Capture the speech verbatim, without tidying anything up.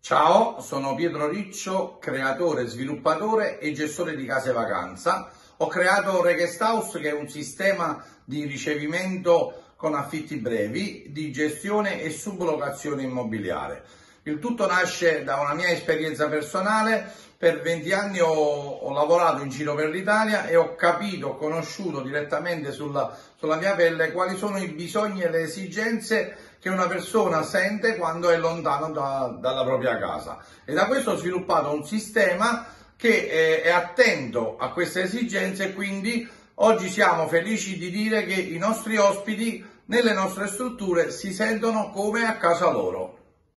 Ciao, sono Pietro Riccio, creatore, sviluppatore e gestore di case vacanza. Ho creato Reguest House, che è un sistema di ricevimento con affitti brevi, di gestione e sublocazione immobiliare. Il tutto nasce da una mia esperienza personale. Per venti anni ho, ho lavorato in giro per l'Italia e ho capito, ho conosciuto direttamente sulla, sulla mia pelle quali sono i bisogni e le esigenze che una persona sente quando è lontano da, dalla propria casa, e da questo ho sviluppato un sistema che è, è attento a queste esigenze, e quindi oggi siamo felici di dire che i nostri ospiti nelle nostre strutture si sentono come a casa loro.